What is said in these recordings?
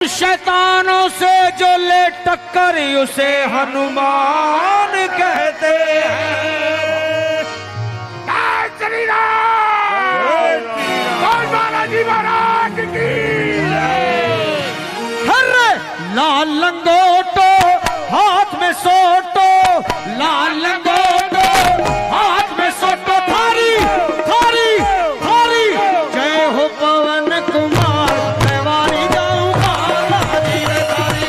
शैतानों से जो ले टक्कर उसे हनुमान कहते हैं। श्री राम बालाजी महाराज की। हर लाल लंगोटो हाथ में सोटो, लाल लंगोटो हाथ में सोटो, थारी थारी थारी जय हो पवन कुमार मेवारी जाऊं बालाजी रे थारी।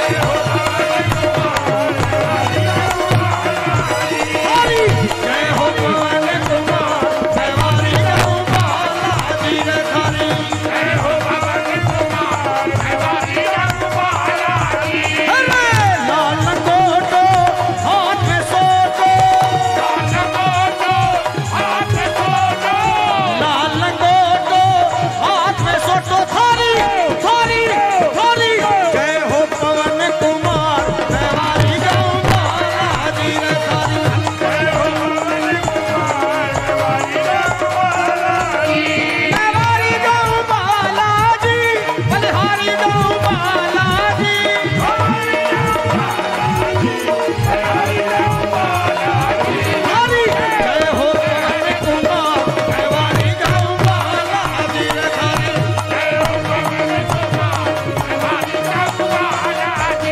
थारी जय हो पवन कुमार मेवारी जाऊं बालाजी रे थारी। जय हो पवन कुमार मेवारी जाऊं बालाजी। लाल लंगोटो हाथ में सोटो, लाल लंगोटो हाथ में सोटो, लाल लंगोटो हाथ में सोटो, थारी थारी थारी जय हो पवन कुमार मेवारी जाऊं बालाजी रे थारी। जय हो पवन कुमार मेवारी जाऊं बालाजी, मेवारी जाऊं बालाजी, बलिहारी जाऊं बालाजी, मेवारी जाऊं बालाजी, बलिहारी जाऊं बालाजी। थारी जय हो पवन कुमार मेवारी जाऊं बालाजी रे थारी। जय हो पवन कुमार मेवारी जाऊं बालाजी।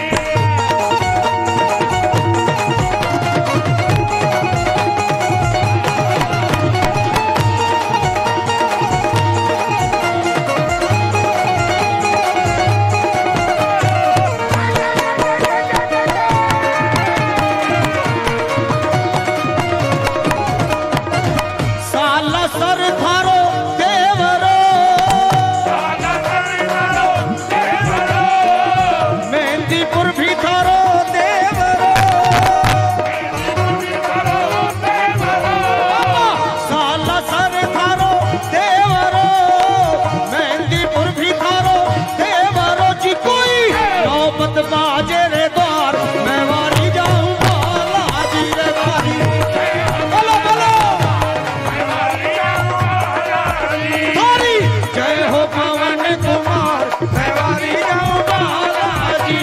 साला सर थारो देवरो, साला सर थारो देवरो, मेहंदीपुर भी थारो देवरो, मेहंदीपुर भी थारो देवरो, साला सर थारो देवरो, मेहंदीपुर भी थारो देवरो जी। कोई नौबत बाजे रे द्वार मेवारी जाऊं बालाजी रे थारी। बोलो बोलो थारी जय हो पवन कुमार मेवारी जाऊं बालाजी।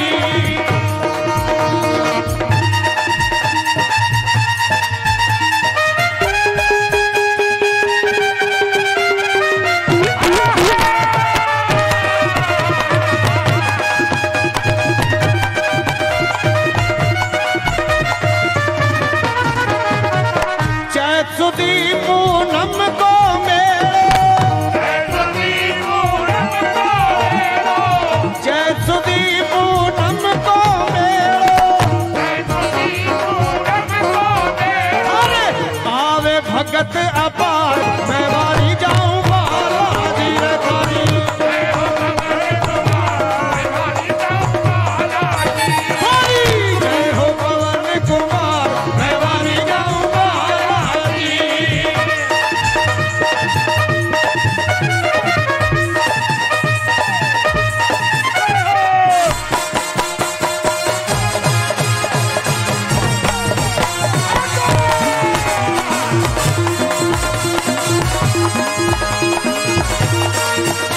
चैत सुदी पूनम को मेलो, चैत सुदी पूनम को मेलो, चैत सुदी पूनम को मेलो, चैत सुदी पूनम को मेलो। अरे आवे भगत अपार मेवारी जाऊं बालाजी रे थारी। जय हो पवन कुमार मेवारी जाऊं बालाजी। थारी जय हो पवन कुमार मेवारी जाऊं बालाजी।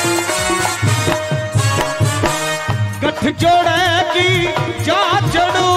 गठ जोड़े की जा चढ़ू,